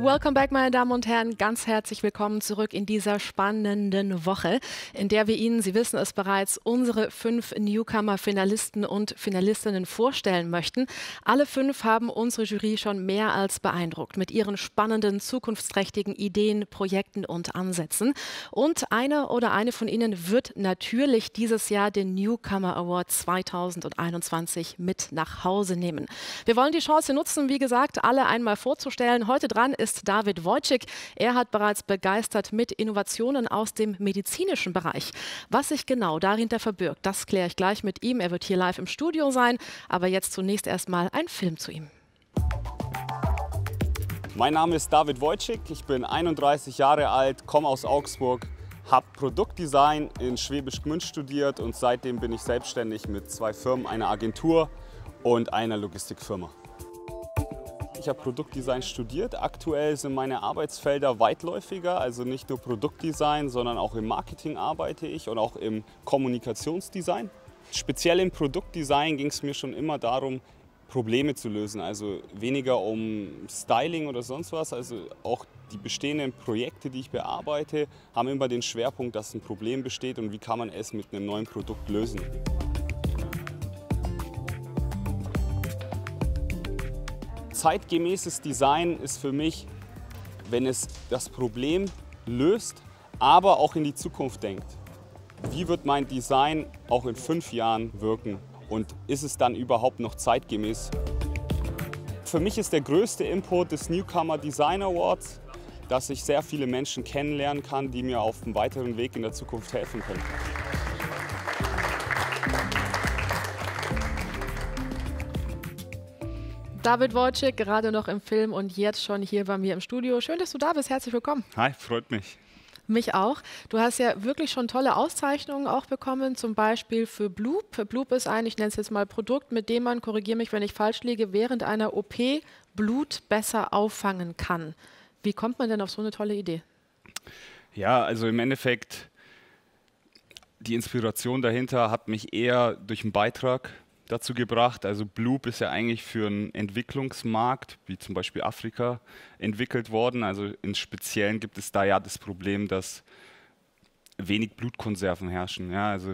Welcome back, meine Damen und Herren. Ganz herzlich willkommen zurück in dieser spannenden Woche, in der wir Ihnen, Sie wissen es bereits, unsere 5 Newcomer-Finalisten und Finalistinnen vorstellen möchten. Alle 5 haben unsere Jury schon mehr als beeindruckt mit ihren spannenden, zukunftsträchtigen Ideen, Projekten und Ansätzen. Und einer oder eine von Ihnen wird natürlich dieses Jahr den Newcomer Award 2021 mit nach Hause nehmen. Wir wollen die Chance nutzen, wie gesagt, alle einmal vorzustellen. Heute dran ist David Wojcik. Er hat bereits begeistert mit Innovationen aus dem medizinischen Bereich. Was sich genau dahinter verbirgt, das kläre ich gleich mit ihm. Er wird hier live im Studio sein. Aber jetzt zunächst erstmal ein Film zu ihm. Mein Name ist David Wojcik. Ich bin 31 Jahre alt, komme aus Augsburg, habe Produktdesign in Schwäbisch Gmünd studiert und seitdem bin ich selbstständig mit 2 Firmen, einer Agentur und einer Logistikfirma. Ich habe Produktdesign studiert. Aktuell sind meine Arbeitsfelder weitläufiger, also nicht nur Produktdesign, sondern auch im Marketing arbeite ich und auch im Kommunikationsdesign. Speziell im Produktdesign ging es mir schon immer darum, Probleme zu lösen, also weniger um Styling oder sonst was. Also auch die bestehenden Projekte, die ich bearbeite, haben immer den Schwerpunkt, dass ein Problem besteht und wie kann man es mit einem neuen Produkt lösen. Zeitgemäßes Design ist für mich, wenn es das Problem löst, aber auch in die Zukunft denkt. Wie wird mein Design auch in 5 Jahren wirken und ist es dann überhaupt noch zeitgemäß? Für mich ist der größte Input des Newcomer Design Awards, dass ich sehr viele Menschen kennenlernen kann, die mir auf dem weiteren Weg in der Zukunft helfen können. David Wojcik, gerade noch im Film und jetzt schon hier bei mir im Studio. Schön, dass du da bist. Herzlich willkommen. Hi, freut mich. Mich auch. Du hast ja wirklich schon tolle Auszeichnungen auch bekommen, zum Beispiel für Bloop. Bloop ist ein, ich nenne es jetzt mal Produkt, mit dem man, korrigiere mich, wenn ich falsch liege, während einer OP Blut besser auffangen kann. Wie kommt man denn auf so eine tolle Idee? Ja, also im Endeffekt, die Inspiration dahinter hat mich eher durch einen Beitrag dazu gebracht. Also Bloop ist ja eigentlich für einen Entwicklungsmarkt, wie zum Beispiel Afrika, entwickelt worden. Also im Speziellen gibt es da ja das Problem, dass wenig Blutkonserven herrschen. Ja, also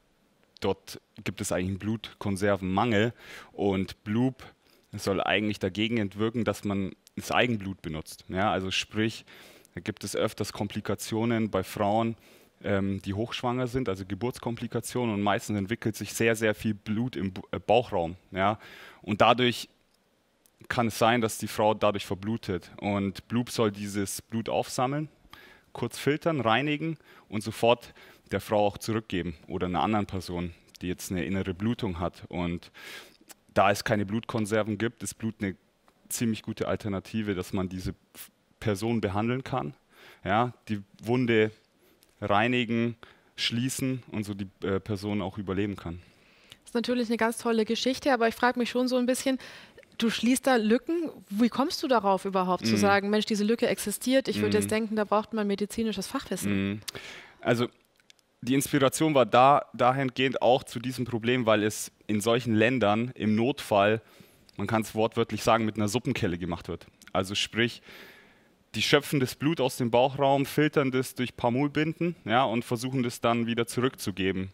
dort gibt es eigentlich einen Blutkonservenmangel und Bloop soll eigentlich dagegen entwirken, dass man das Eigenblut benutzt. Ja, also sprich, da gibt es öfters Komplikationen bei Frauen, die hochschwanger sind, also Geburtskomplikationen, und meistens entwickelt sich sehr, sehr viel Blut im Bauchraum. Ja? Und dadurch kann es sein, dass die Frau dadurch verblutet. Und Bloop soll dieses Blut aufsammeln, kurz filtern, reinigen und sofort der Frau auch zurückgeben oder einer anderen Person, die jetzt eine innere Blutung hat. Und da es keine Blutkonserven gibt, ist Blut eine ziemlich gute Alternative, dass man diese Person behandeln kann, ja? Die Wunde reinigen, schließen und so die Person auch überleben kann. Das ist natürlich eine ganz tolle Geschichte, aber ich frage mich schon so ein bisschen, du schließt da Lücken. Wie kommst du darauf überhaupt zu sagen, Mensch, diese Lücke existiert, ich würde jetzt denken, da braucht man medizinisches Fachwissen? Also die Inspiration war dahingehend auch zu diesem Problem, weil es in solchen Ländern im Notfall, man kann es wortwörtlich sagen, mit einer Suppenkelle gemacht wird. Also sprich, die schöpfen das Blut aus dem Bauchraum, filtern das durch Pamulbinden, ja, und versuchen das dann wieder zurückzugeben.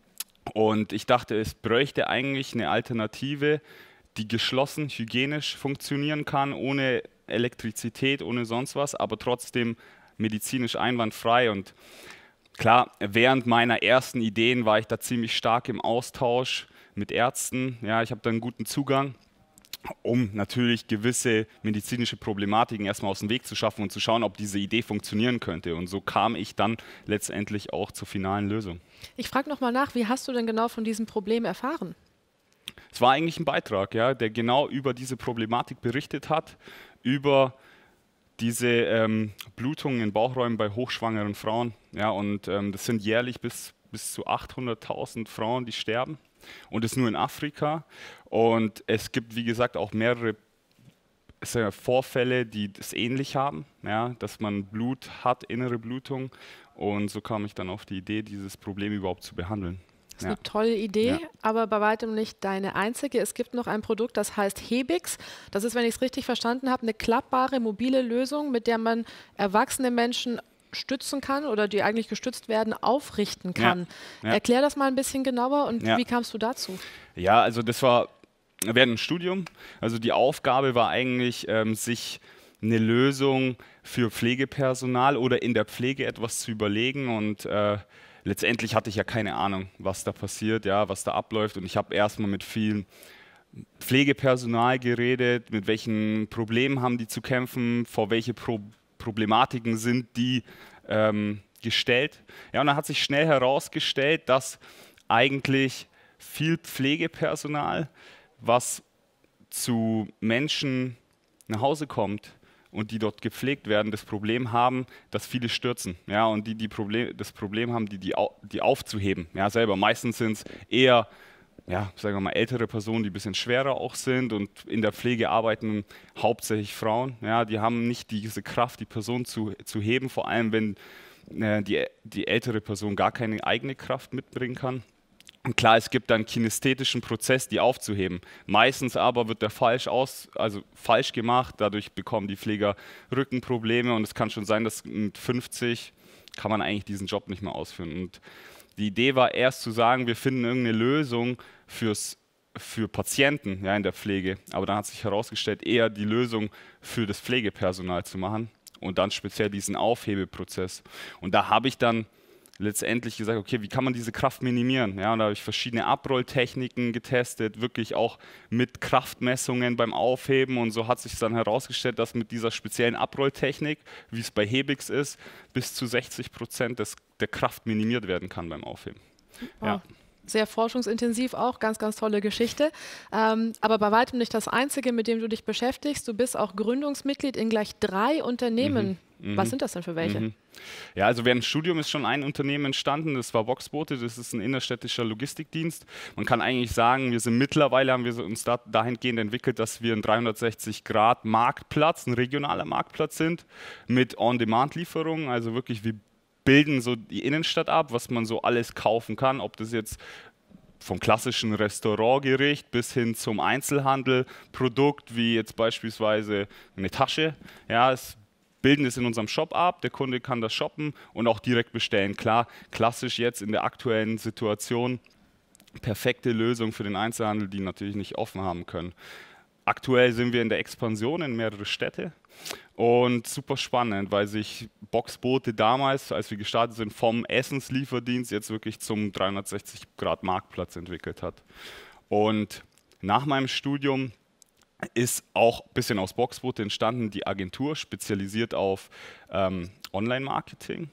Und ich dachte, es bräuchte eigentlich eine Alternative, die geschlossen, hygienisch funktionieren kann, ohne Elektrizität, ohne sonst was, aber trotzdem medizinisch einwandfrei. Und klar, während meiner ersten Ideen war ich da ziemlich stark im Austausch mit Ärzten. Ja, ich habe da einen guten Zugang, um natürlich gewisse medizinische Problematiken erstmal aus dem Weg zu schaffen und zu schauen, ob diese Idee funktionieren könnte. Und so kam ich dann letztendlich auch zur finalen Lösung. Ich frage nochmal nach, wie hast du denn genau von diesem Problem erfahren? Es war eigentlich ein Beitrag, ja, der genau über diese Problematik berichtet hat, über diese Blutungen in Bauchräumen bei hochschwangeren Frauen. Ja, und das sind jährlich bis zu 800.000 Frauen, die sterben. Und das nur in Afrika. Und es gibt, wie gesagt, auch mehrere Vorfälle, die das ähnlich haben, ja, dass man Blut hat, innere Blutung. Und so kam ich dann auf die Idee, dieses Problem überhaupt zu behandeln. Das ist eine tolle Idee, aber bei weitem nicht deine einzige. Es gibt noch ein Produkt, das heißt Hebix. Das ist, wenn ich es richtig verstanden habe, eine klappbare mobile Lösung, mit der man erwachsene Menschen stützen kann oder die eigentlich gestützt werden, aufrichten kann. Erklär das mal ein bisschen genauer und wie kamst du dazu? Ja, also das war während dem Studium. Also die Aufgabe war eigentlich, sich eine Lösung für Pflegepersonal oder in der Pflege etwas zu überlegen und letztendlich hatte ich ja keine Ahnung, was da passiert, was da abläuft und ich habe erstmal mit vielen Pflegepersonal geredet, mit welchen Problemen haben die zu kämpfen, vor welche Problematiken sind die gestellt. Ja, und dann hat sich schnell herausgestellt, dass eigentlich viel Pflegepersonal, was zu Menschen nach Hause kommt und die dort gepflegt werden, das Problem haben, dass viele stürzen. Ja, und das Problem haben, die aufzuheben. Ja, selber. Meistens sind es eher sagen wir mal, ältere Personen, die ein bisschen schwerer auch sind und in der Pflege arbeiten hauptsächlich Frauen. Ja, die haben nicht diese Kraft, die Person zu heben, vor allem wenn die ältere Person gar keine eigene Kraft mitbringen kann. Und klar, es gibt einen kinästhetischen Prozess, die aufzuheben. Meistens aber wird der falsch gemacht, dadurch bekommen die Pfleger Rückenprobleme und es kann schon sein, dass mit 50 kann man eigentlich diesen Job nicht mehr ausführen. Und die Idee war erst zu sagen, wir finden irgendeine Lösung für Patienten in der Pflege. Aber dann hat sich herausgestellt, eher die Lösung für das Pflegepersonal zu machen und dann speziell diesen Aufhebeprozess. Und da habe ich dann letztendlich gesagt, okay, wie kann man diese Kraft minimieren? Ja, und da habe ich verschiedene Abrolltechniken getestet, wirklich auch mit Kraftmessungen beim Aufheben und so hat sich dann herausgestellt, dass mit dieser speziellen Abrolltechnik, wie es bei Hebix ist, bis zu 60% der Kraft minimiert werden kann beim Aufheben. Wow. Ja. Sehr forschungsintensiv auch, ganz, ganz tolle Geschichte. Aber bei weitem nicht das Einzige, mit dem du dich beschäftigst. Du bist auch Gründungsmitglied in gleich 3 Unternehmen. Was sind das denn für welche? Ja, also während dem Studium ist schon ein Unternehmen entstanden, das war Boxboote, das ist ein innerstädtischer Logistikdienst. Man kann eigentlich sagen, mittlerweile haben wir uns dahingehend entwickelt, dass wir ein 360-Grad-Marktplatz, ein regionaler Marktplatz sind, mit On-Demand-Lieferungen, also wirklich wir bilden so die Innenstadt ab, was man so alles kaufen kann, ob das jetzt vom klassischen Restaurantgericht bis hin zum Einzelhandelprodukt, wie jetzt beispielsweise eine Tasche. Ja, bilden es in unserem Shop ab, der Kunde kann das shoppen und auch direkt bestellen. Klar, klassisch jetzt in der aktuellen Situation, perfekte Lösung für den Einzelhandel, die natürlich nicht offen haben können. Aktuell sind wir in der Expansion in mehrere Städte und super spannend, weil sich Boxboote damals, als wir gestartet sind, vom Essenslieferdienst jetzt wirklich zum 360-Grad-Marktplatz entwickelt hat. Und nach meinem Studium ist auch ein bisschen aus Boxboote entstanden, die Agentur, spezialisiert auf Online-Marketing.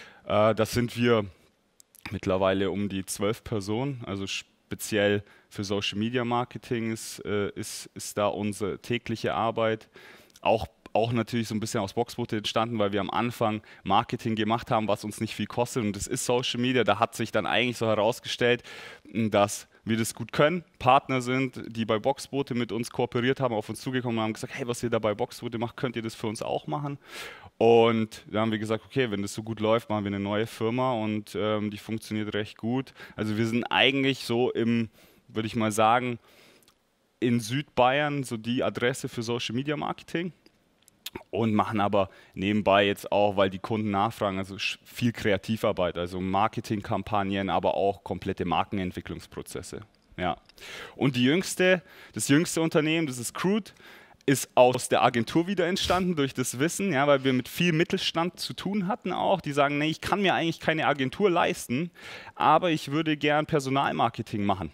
Das sind wir mittlerweile um die 12 Personen, also speziell für Social Media Marketing ist da unsere tägliche Arbeit. Auch natürlich so ein bisschen aus Boxboote entstanden, weil wir am Anfang Marketing gemacht haben, was uns nicht viel kostet. Und das ist Social Media. Da hat sich dann eigentlich so herausgestellt, dass wir das gut können, Partner sind, die bei Boxboote mit uns kooperiert haben, auf uns zugekommen und haben gesagt, hey, was ihr da bei Boxboote macht, könnt ihr das für uns auch machen? Und da haben wir gesagt, okay, wenn das so gut läuft, machen wir eine neue Firma und die funktioniert recht gut. Also wir sind eigentlich so würde ich mal sagen, in Südbayern so die Adresse für Social Media Marketing. Und machen aber nebenbei jetzt auch, weil die Kunden nachfragen, also viel Kreativarbeit, also Marketingkampagnen, aber auch komplette Markenentwicklungsprozesse. Ja. Und das jüngste Unternehmen, das ist Crude, ist aus der Agentur wieder entstanden durch das Wissen, ja, weil wir mit viel Mittelstand zu tun hatten auch. Die sagen, nee, ich kann mir eigentlich keine Agentur leisten, aber ich würde gern Personalmarketing machen.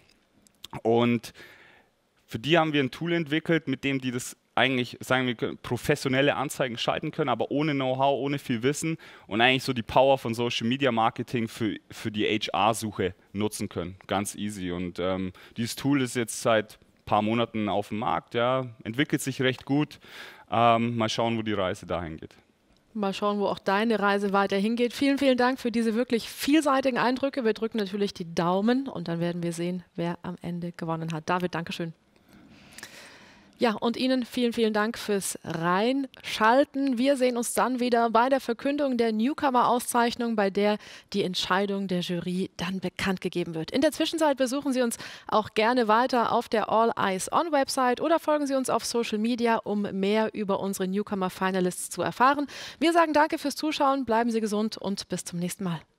Und für die haben wir ein Tool entwickelt, mit dem die das eigentlich, sagen wir, professionelle Anzeigen schalten können, aber ohne Know-how, ohne viel Wissen und eigentlich so die Power von Social Media Marketing für die HR-Suche nutzen können. Ganz easy. Und dieses Tool ist jetzt seit ein paar Monaten auf dem Markt, ja, entwickelt sich recht gut. Mal schauen, wo die Reise dahin geht. Mal schauen, wo auch deine Reise weiter hingeht. Vielen, vielen Dank für diese wirklich vielseitigen Eindrücke. Wir drücken natürlich die Daumen und dann werden wir sehen, wer am Ende gewonnen hat. David, Dankeschön. Ja, und Ihnen vielen, vielen Dank fürs Reinschalten. Wir sehen uns dann wieder bei der Verkündung der Newcomer-Auszeichnung, bei der die Entscheidung der Jury dann bekannt gegeben wird. In der Zwischenzeit besuchen Sie uns auch gerne weiter auf der All Eyes On Website oder folgen Sie uns auf Social Media, um mehr über unsere Newcomer Finalists zu erfahren. Wir sagen danke fürs Zuschauen, bleiben Sie gesund und bis zum nächsten Mal.